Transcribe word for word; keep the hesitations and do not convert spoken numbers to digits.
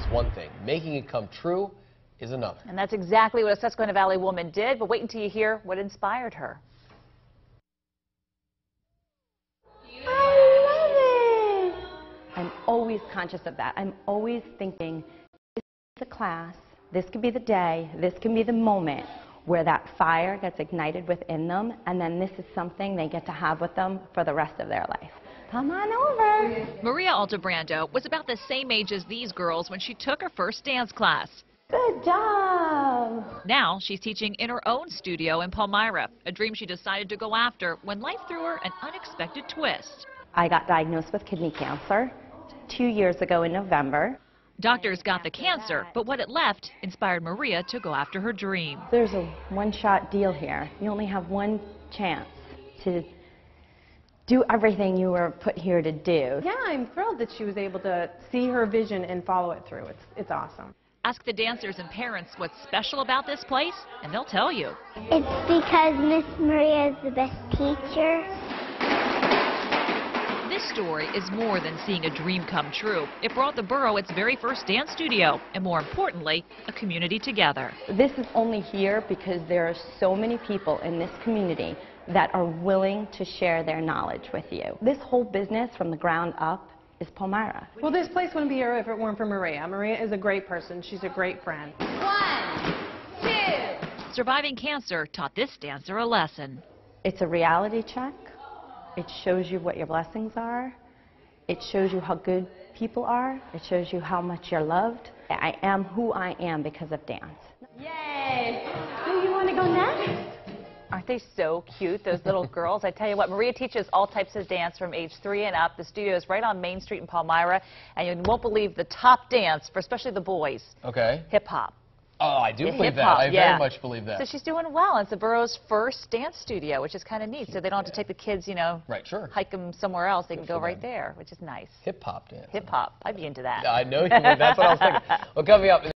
one thing. Making it come true is another. And that's exactly what a Susquehanna Valley woman did, but wait until you hear what inspired her. I love it! I'm always conscious of that. I'm always thinking, this is the class, this could be the day, this can be the moment where that fire gets ignited within them, and then this is something they get to have with them for the rest of their life. Come on over. Maria Altebrando was about the same age as these girls when she took her first dance class. Good job. Now she's teaching in her own studio in Palmyra, a dream she decided to go after when life threw her an unexpected twist. I got diagnosed with kidney cancer two years ago in November. Doctors got the cancer, but what it left inspired Maria to go after her dream. There's a one-shot deal here. You only have one chance to do everything you were put here to do. Yeah, I'm thrilled that she was able to see her vision and follow it through. It's, it's awesome. Ask the dancers and parents what's special about this place, and they'll tell you. It's because Miss Maria is the best teacher. This story is more than seeing a dream come true. It brought the borough its very first dance studio, and more importantly, a community together. This is only here because there are so many people in this community that are willing to share their knowledge with you. This whole business from the ground up is Palmyra. Well, this place wouldn't be here if it weren't for Maria. Maria is a great person. She's a great friend. One, two. Surviving cancer taught this dancer a lesson. It's a reality check. It shows you what your blessings are. It shows you how good people are. It shows you how much you're loved. I am who I am because of dance. Yay! Do you want to go next? Aren't they so cute, those little girls? I tell you what, Maria teaches all types of dance from age three and up. The studio is right on Main Street in Palmyra, and you won't believe the top dance for especially the boys. Okay. Hip-hop. Oh, I do Yeah, believe that. hip-hop, I yeah. very much believe that. So she's doing well. It's the borough's first dance studio, which is kind of neat. So they don't have to take the kids, you know, Right, sure. hike them somewhere else. They Good can go for right them. there, which is nice. Hip-hop dance. Hip-hop. I'd be into that. I know you would. That's what I was thinking. Well, coming up.